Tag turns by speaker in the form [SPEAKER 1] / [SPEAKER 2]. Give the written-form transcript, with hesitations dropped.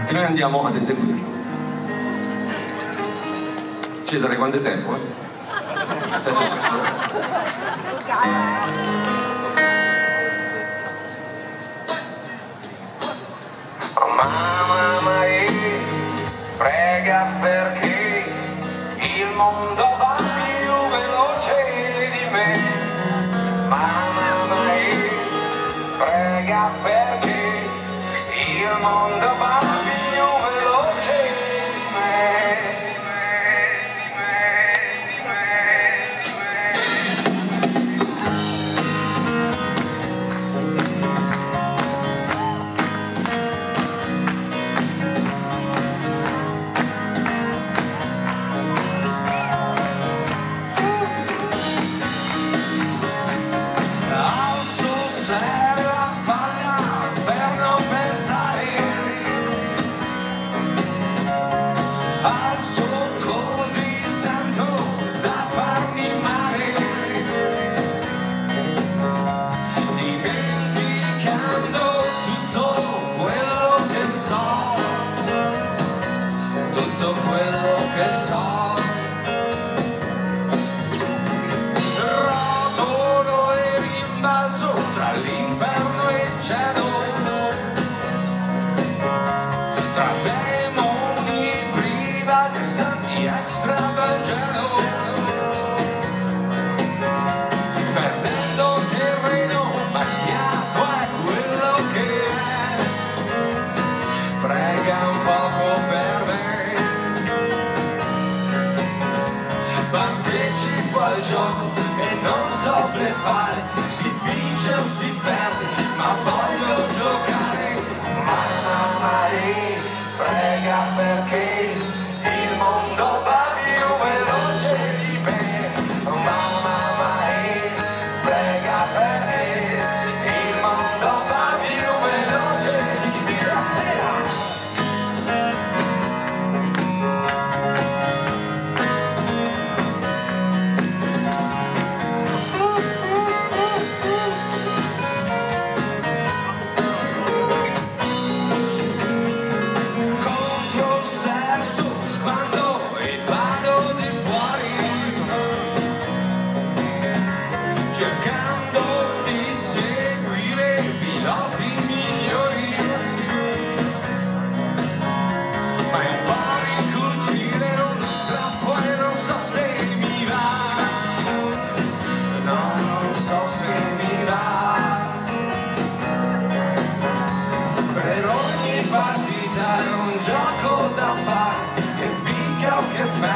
[SPEAKER 1] e noi andiamo ad eseguirlo. Cesare, quanto è tempo? Senza
[SPEAKER 2] Mamma prega perché il mondo va più veloce di me. Mamma prega perché il mondo va più veloce di me. Alzo così tanto da farmi male, dimenticando tutto quello che so, tutto quello che so. Rotolo e rimbalzo tra l'inferno e il cielo, tra demoni privati e santi extra Vangelo, perdendo terreno, ma il fiato è quello che è. Prega un poco per me, partecipo al gioco e non so bleffare, si vince o si perde, ma voglio giocare. Mamma prega perché il mondo va più veloce di me. Mamma prega perché il mondo va più veloce di me. Contro sterzo spando e vado di fuori, cercando di seguire piloti migliori, ma è un po' ricucire uno strappo e non so se mi va, no, non so se mi va. Per ogni partita è un gioco da fare, che vinca o che perda.